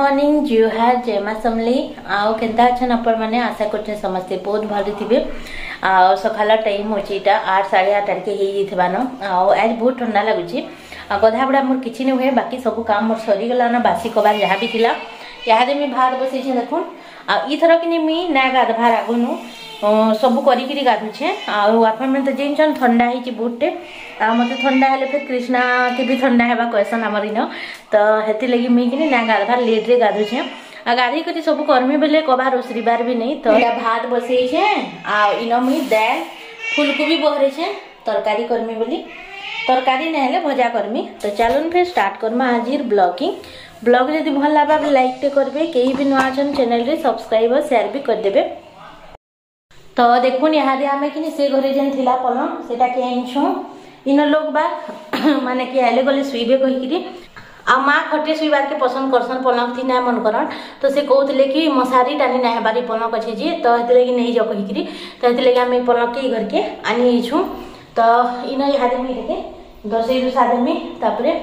Morning जुहार जय मां समली आउ केनता अछन अपन माने आशा करते समस्ते बहुत भल थिबे। आ सकाल टाइम होची ता 8 8:30 के हे जिथबानो आ आज बहुत ठंडा लागुची। गधा बड़ा मोर किछि नै होय बाकी सब काम मोर सरी गला ना बासी कबार जहा भी थिला यादे में भात बसै छै देखुन। आ ई थरा कि मी ना गाध भार आगुनु सब करी करी गाधु छे। आ अपन में तो जेनचन ठंडा ही छि बहुते आ मते ठंडा हेले फिर कृष्णा के भी ठंडा हेबा क्वेश्चन हमर इनो तो हेति लगी मी कि ना गाध भार लेट रे गाधु छे। आ गाधी कति सब कर्मी बेले कबार ओसरीबार भी नहीं तो भात बसै छे। आ इनो मी दाल फूलकोबी बहरे छे तरकारी कर्मी बोली तरकारी ना हेले भजा कर्मी। तो चलन फिर स्टार्ट करमा आजिर ब्लॉगिंग। ब्लॉग जदि भल लाबा लाइक टे करबे केही भी नुआ छन चैनल रे सब्सक्राइब और शेयर भी कर देबे। तो देखुन यहादे आमे कि से घरे जेन थिला पलंग सेटा के आइछु इन लोग बा माने कि आले गले सुइबे कहिकरी आ माँ खटे सुइबार के पसंद करसन पलंग थी ना मन करन तो से कहतले कि मसारी टानी ना हेबारी पलंग अछि जे तो हेते लगी नहीं जा कहिकरी तो हेते लगी आमे पलंग के घर के आनी छु। तो इन यहादे में देखे दसई दु सादे में तापरे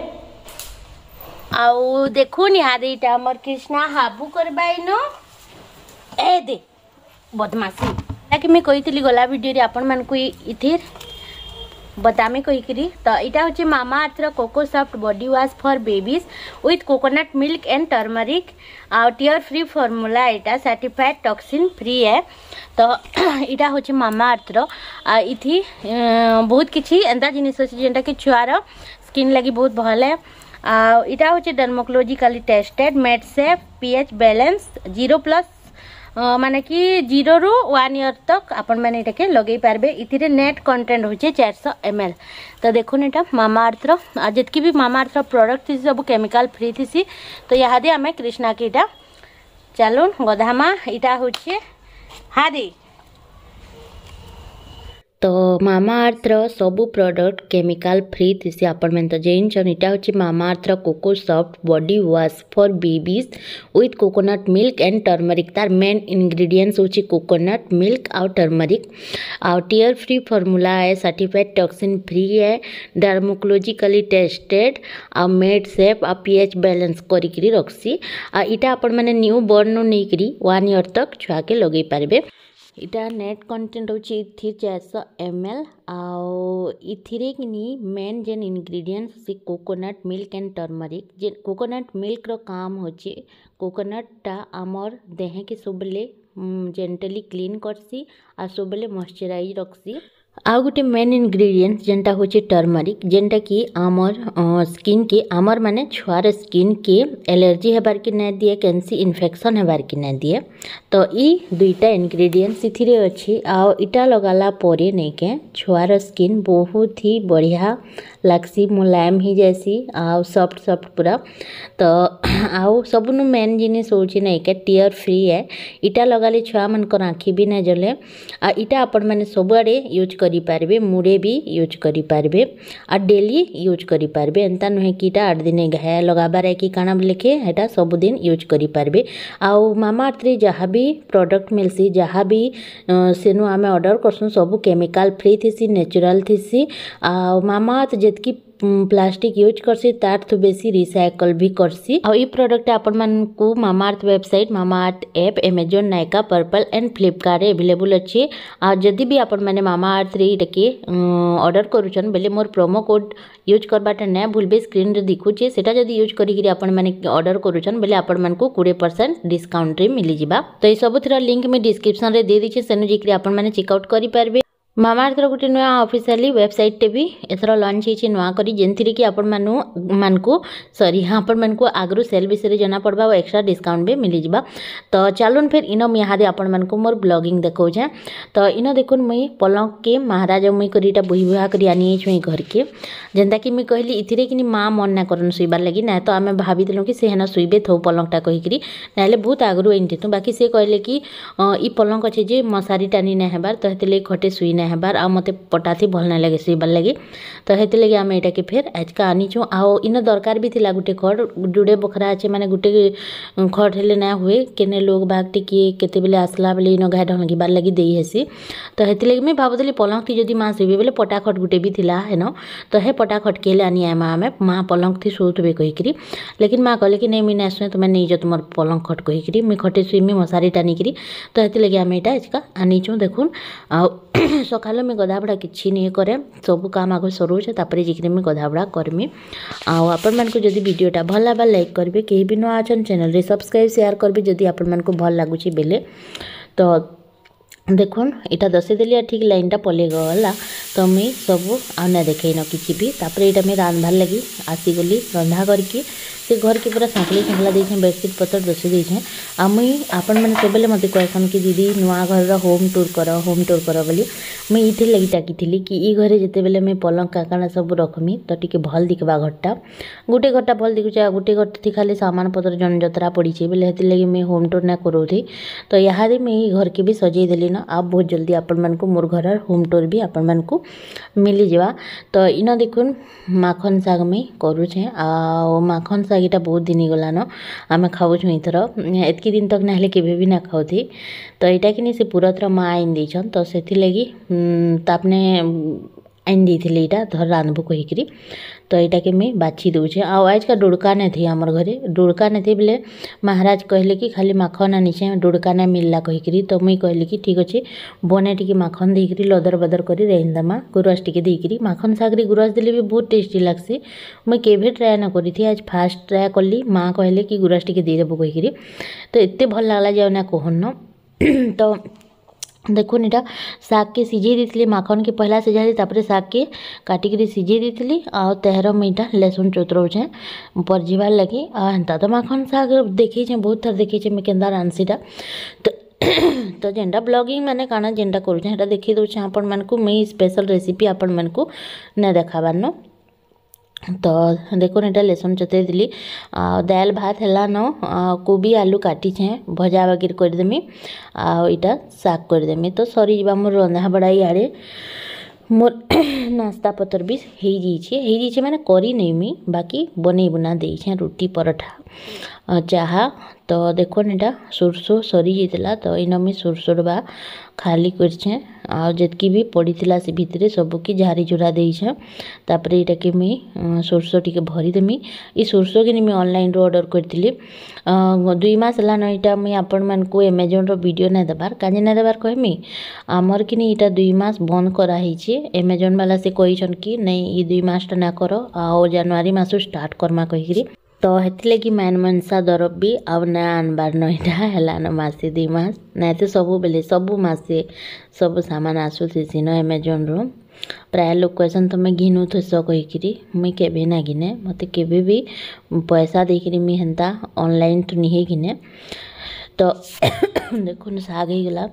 आउ देखुन यहादे इटा हमर कृष्णा हाबू करबाइनो ए दे बदमाशी कि मैं कही गला वीडियो रे आपण मन को इथिर बतामे कहीकरी। तो इटा होचे Mamaearth coco soft body wash for babies with coconut milk and turmeric और टियर फ्री फॉर्मूला इटा सर्टिफाइड टॉक्सिन फ्री है। तो इटा होचे मामा अर्थ इथि बहुत किछि एंता जिनिस अछि जेंटा कि छुआर स्किन लगी बहुत भल है। इटा होचे dermatologically tested made safe pH balance 0+ माने कि 0 ରୁ 1 ईयर तक अपन मैंने इटा के लगे पारबे। इथिरे नेट कंटेंट होचे 400 ml। तो देखुन इटा मामा अर्थ जितकी भी मामा अर्थ प्रोडक्ट थी सब केमिकल फ्री थी। तो यादे आमे कृष्णा के इटा चलून गधामा इटा होचे हादी। तो मामा अर्थ सबू प्रोडक्ट केमिकल फ्री थी आपण में तो जेन इटा होची Mamaearth coco soft body wash for babies with coconut milk and turmeric तार मेन इंग्रेडिएंट्स होची कोकोनट मिल्क और टर्मरिक और टियर फ्री फॉर्मूला है सर्टिफाइड टॉक्सिन फ्री है डर्मोकोलॉजिकली टेस्टेड और मेड सेफ और पीएच बैलेंस करी रखसी। इटा आपण माने न्यू बॉर्न नहीं करी 1 ईयर तक छुआ के लगे पारबे। इटा नेट कंटेंट होची इथि 400 ml आउ इथिरे किनी मेन जेन इंग्रेडिएंट्स से कोकोनट मिल्क एंड टर्मरिक जे कोकोनट मिल्क रो काम होची कोकोनट टा आमर देह के सबले जेंटली क्लीन करसी आ सबले मॉइस्चराइज रखसी। आउ गोटे मेन इंग्रेडिएंट्स जेनटा होचे टर्मरिक जेनटा कि आमर स्किन के आमर माने छुआर स्किन के एलर्जी हेबार के ना दिए कैंसी इन्फेक्शन हेबार के ना दिए। तो ई दुईटा इंग्रेडिएंट्स इथिरे अछि आउ इटा लगाला परे नहीं के छुआर स्किन बहुत ही बढ़िया लागसी मुलायम ही जैसी आउ सॉफ्ट सॉफ्ट पूरा। तो आउ सबनु मेन जिनिस होची नहीं के टियर फ्री है इटा लगाले छुआ मन को आँखी भी ना जले। आ इटा अपन माने सबुआडे यूज करी पारबे मुड़े भी यूज करी पारबे आ डेली यूज करी पारबे एंता नुहे कि 8 दिन घाया लगाबार है कि काना लेखे हेटा सब दिन यूज करी पारबे। आउ मामा अर्थ रे जहाँ भी प्रोडक्ट मिलसी जहाँ भी सेनु आमे ऑर्डर करसु सब केमिकल फ्री थीसी नेचुरल थीसी। आ मामा अर्थ जेतकी प्लास्टिक यूज करसी तार तो बेसी रिसाइकल भी करसी। और ई प्रोडक्ट अपन मन को Mamaearth website Mamaearth app Amazon Nykaa Purplle and Flipkart available अच्छे। आ जदि भी अपन माने मामा अर्थ रे इटके ऑर्डर करूछन बेले मोर प्रोमो कोड यूज करबाटा ना भूलबे स्क्रीन रे दिखुचे सेटा जदि यूज करी अपन माने ऑर्डर करूछन बेले अपन मन को 20% डिस्काउंट रे मिली जिबा। तो ई सब थरा लिंक में डिस्क्रिप्शन रे दे दिछे सेनु जिकरी अपन माने चेकआउट करी पारबे। मामा अर्थ गोटे नुआ ऑफिशियली वेबसाइट टे भी एथर लॉन्च होइछि नुआ करी जेंथिरे कि आपण मानकु सॉरी आपण मानकु आगरु सेल विषय जना पड़बा और एक्स्ट्रा डिस्काउंट भी मिली जिबा। तो चलून फिर इनो मिहादे आपण मानकु मोर ब्लॉगिंग देखौ छे। तो इनो देखुन मुई पलंग के महाराज मुई करीटा बुही बुहा करी आनी छु घर के जेंता कि मुई कहली इथिरे कि माँ मन ना करन सुइबार लगी ना तो आमे भाबी देलु कि से हेना सुइबे थौ पलंगटा कहि करी नाले बहुत आगरु एंते तो बाकी से कहले कि ई पलंग अछि जे मसारी टानी ना हेबार तो हेतले खटे सुई ना हेबार आ मते पटाथी भल ना लगे सीबार लगी तो हेति लगे आम एटा के फेर आजका आनीचु आओ इन दरकार भी थिला गुटे खड़ जुड़े बखरा अच्छे माने गुटे खड़ हेले ना हुए केने लोग बाग टिकी केते बेले आसला बेले इन घाय ढंगिबार लगी देई हेसी तो हेति लगे मैं भाबुतली पलंग थी जदी माँ सुबे बेले पटा खट गुटे भी थिला हेन तो हे पटा खट केले आनी आए माँ पलंग थी सोथबे कहीकरी लेकिन माँ कहले कि नहीं मुझे नहीं शुए तुम नहीं जो तुम पलंग खट कहीकरी मुझे खटे शुईमी मशारी टानिकी तो हेति लगे आम यहाँ आजका आनीचु देखुन आ सकाल मुझे गधाबड़ा किसी नहीं करे सब काम आगे सरोचे तापर जिक्र मुझे गधाबड़ा करमी आपण मानक जदि वीडियोटा भल लगा लाइक करेंगे कहीं भी नुआ अच्छा चैनल रे सब्सक्राइब शेयर करेंगे जदि आपण मानक भल लगुच बेले तो देखुन इटा दसे देली ठीक लाइनटा पले गला तो मुई सब आना देखे न किसी भी तापर यहाँ मुझे रांधबार लगी आसीगली रंधा करके से घर के पूरा सांकली सांकला देखें बेडसीट पतर दसी देखें आ मुई आपण मैंने सब मत कहसन कि दीदी नुआ घर होम टूर कर बोली मुई इथे लगी टाकी कि ई घरे जिते बेले मुई पलंग काकाना सब रखमी तो टिके भल दिखबा घरटा गोटे घरटा भल दिखुचे गोटे घर थी खाली सामान पतर जन जतरा पड़ी बोले हेति लगी मुई होम टूर ना करोथी तो यहाँ मुई घर के भी सजई देली ना आप बहुत जल्दी आपण मानक मोर घर होम टूर भी आपण मानक मिली जावा तो इन देखुन माखन साग में करुचे आ माखन साग इटा बहुत दिन गलान आम खाऊँ इथर एतकी दिन तक ना केवे भी ना खाऊथी तो यहाँ कि से पूरा थर माँ आईन देछन तो से लगी तापने आईन देते यहाँ धर रांधबू कहीकरी तो यहाँ के मुझे बाछी दूचे आज का डुड़का नहीं थी आमर घरे डुड़का नहीं थी बोले महाराज कहले कि खाली माखन आनीचे डुड़का ना मिलला कहीकरी तो मुई कहली कि ठीक अच्छे बने टी माखन देकरी लदर बदर कर रेंदमा गुरस टी देकरी माखन सागरी गुरस देले भी बहुत टेस्टी लगसी मुई केवे ट्राए ना करी थी आज फास्ट ट्राए कली माँ कहले कि गुरस टी देदेबू कहीकरी तो एत भल लगला जाओ ना कहन तो देखुन इटा साग के सिझे दी माखन के पहला सिझा दी तापर साग के काटिकी सिझे दी आ तेहर मुईटा लहसुन चोतरौछे परजीबार लगी हेन्ता तो माखन साग देखे बहुत थर देखे मैं केन्दा रांधसीटा तो जेनटा ब्लॉगिंग मैंने काना जेनटा करूँ देखी दूचे आपण मानक मुई स्पेशल रेसिपी आपण मानक ना देखाबार तो देखो यहाँ लहसुन चतई दिली दाल भात है न कोबी आलू काटिछे भजा वगैरह करदेमी आईटा साग करदेमी तो सरी जा मोर रंधा बड़ा इे मोर नास्ता पतर भी हो जाइए मैंने करी नहीं मी बाकी बन बुना देछे रोटी पराठा चाहा तो देखो यहाँ सोरसो सरी जाता तो इन मुझे सोरसो डबा खाली करछे जितकी भी पड़ी से भितर सबकी झारी झुरा देछे तापर यहाँ के मुई सोरसो टी भरीदेमी ये सोरसो कि मुझे ऑनलाइन ऑर्डर करी 2 मास है यहाँ मुझे आपण मानक एमेजन वीडियो ना देबार कहीं ना देबार कहमी आमर कि यहाँ 2 मास बंद कराई एमेजन वाला से कहीछन कि नहीं ये 2 मासटा ना कर आ जनवरी मास स्टार्ट करमा कहीकरी तो हेति लगी मैन मनसा दरब भी अब ना आनबार नईटा है मासे 2 मास ना तो सब बेले सब मासे सब सामान आसूसी न एमेजन रू प्राय लोग कहसन तुम घिनु थस कहीकरी मुई केवे ना घिने मत केवे भी पैसा देकरी मुई हेन्ता ऑनलाइन तो नहीं घिने तो देखो साग ही गला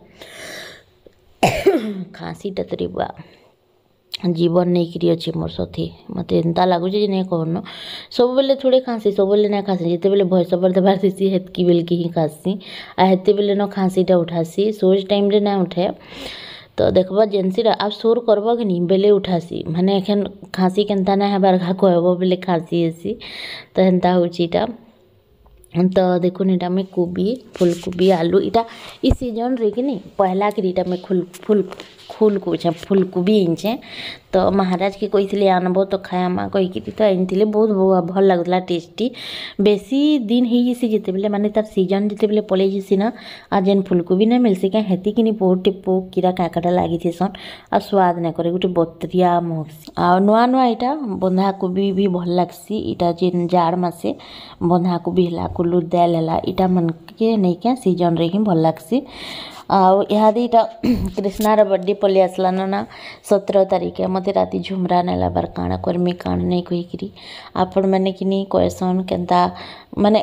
खाँसी टतरी बुआ जीवन नहीं करी अच्छे मोर सथी मत एंता लगुच नहीं कहन सब बेले थोड़े खाँसी सब बेले ना खाँसी जिते बेले भैंस पर देवार थी हेतकी बेल की ही खाँसी आ हेते बेले न खाँसीटा उठासी सोच टाइम रे ना उठे तो देखबा जेनसीरा आप सोर करब कि नहीं बेले उठासी माने एखन खाँसी केन्ता ना हेबार घा कहब बेले खाँसी हेसी तो हेन्ता होचीटा तो देखो यहाँ मैं कोबी फूलकोबी आलू इटा इस सीजन रे कि नहीं पहला कि इटा मैं फूलकोबी आनचे तो महाराज के कही आनब तो खाया माँ कहीकि तो आनी बहुत भल लगुला टेस्टी बेसी दिन हो जिते बेले माने तार सीजन जिते बेले पलि जासी ना आ जेन फूलकोबी ना मिलसी क्या हेती कि बहुत टिपो कीरा काकाटा लगी सन आ स्वाद ना करे गोटे बतरिया महसी आ नुआ नुआ यहाँ बंधाकोबी भी भल लगसी इटा जेन जार मासे बंधाकोबी है कुल्लू दाल है यहाँ मन के नहीं क्या सीजन रे ही भल लगसी यहाँ कृष्णार बर्थडे पलि आसला ना 17 तारीख मत राति झुमरा नेला बार काण करमी काण नहीं कहीकि आपण मैंने कि कहसन केन्ता माने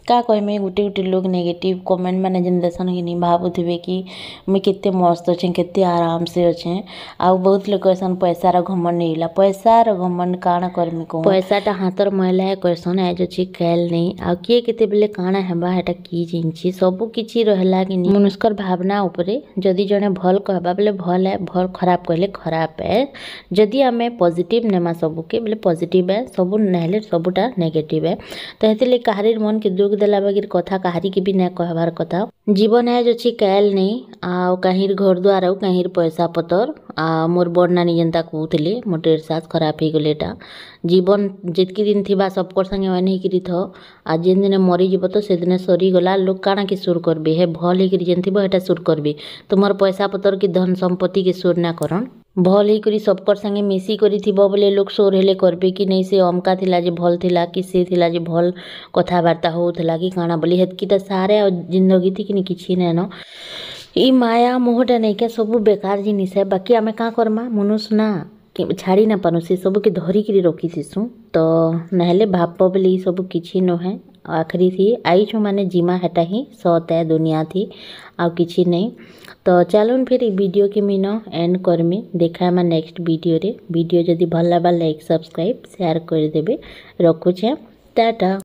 क्या कहमी गोटे गोटे लोग नेगेटिव कमेंट मैंने जेन देसन कि नहीं भावुवे कि मुझे केते मस्त अच्छे केते आराम से अच्छे आउ बहुत लोग कहसन पैसार घमंड नहीं पैसार घमंड काण करमी कह पैसाटा हाथर मैला है कहसन आज अच्छी कैल नहीं आउ किए केते बेले काण हेबा हेटा की जिनछि सब किछि रहला कि नहीं मनुष्कर भावना उपरे जदि जने भल कहबा बेले भल है भल खराब कहले खराब है जदि आमे पॉजिटिव नेमा सबके बेले पॉजिटिव है सब नहले सबुटा नेगेटिव है तो हेतिले काहारीर मन के दुख देला बगिर कथा काहारी के भी ना कहबार कथा जीवन है अच्छी कैल नहीं आ कहीं घर द्वार कहीं पैसा पतर आ मोर बड़ नानी जेनता कहते मोटे सास खराब हो गलेटा जीवन जितकी दिन थी सबकर संगे वन होकर थ आ जेन दिन मरीज तो से दिन सरीगला लोग काଣା के सुर करबे हे भल होकर जेन थी हेटा सुर करबे तुमर पैसा पतर की धन संपत्ति के सुर ना करन भल ही सबकर संगे मिसी करी बोले लोग सोर हेले करबे कि नहीं से अमका थिला जे भल थिला कि से थिला जे भल कथबार्ता होउथला कि काଣା बोली हेतकी तो सारे जिंदगी थी कि किछि नै न ई माया मोहटा नहीं क्या सब बेकार जिनिस है बाकी आमे का करमा मनुष्य ना छाड़ी ना पानु से सब के धरिक रखी थीसु तो नहले भाप बोले सब किछि न है आखिरी थी आई छो माने जीमा हेटा ही सत है दुनिया थी आ किछि नहीं तो चलून फिर वीडियो के मीन एंड करमी देखा मैं नेक्स्ट वीडियो जदि भल लगा लाइक सब्सक्राइब शेयर कर देबे रखुछे टाटा।